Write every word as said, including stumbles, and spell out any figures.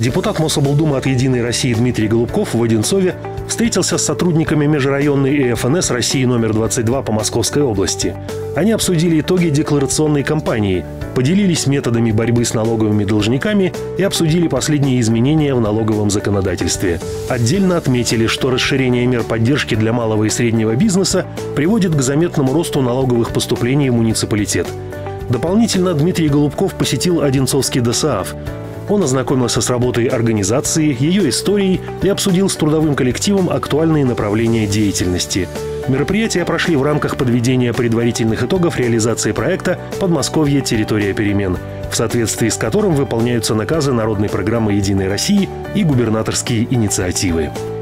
Депутат Мособлдумы от «Единой России» Дмитрий Голубков в Одинцове встретился с сотрудниками межрайонной И Эф Эн Эс России номер двадцать два по Московской области. Они обсудили итоги декларационной кампании, поделились методами борьбы с налоговыми должниками и обсудили последние изменения в налоговом законодательстве. Отдельно отметили, что расширение мер поддержки для малого и среднего бизнеса приводит к заметному росту налоговых поступлений в муниципалитет. Дополнительно Дмитрий Голубков посетил Одинцовский Д О С А А Ф. Он ознакомился с работой организации, ее историей и обсудил с трудовым коллективом актуальные направления деятельности. Мероприятия прошли в рамках подведения предварительных итогов реализации проекта «Подмосковье. Территория перемен», в соответствии с которым выполняются наказы народной программы «Единой России» и губернаторские инициативы.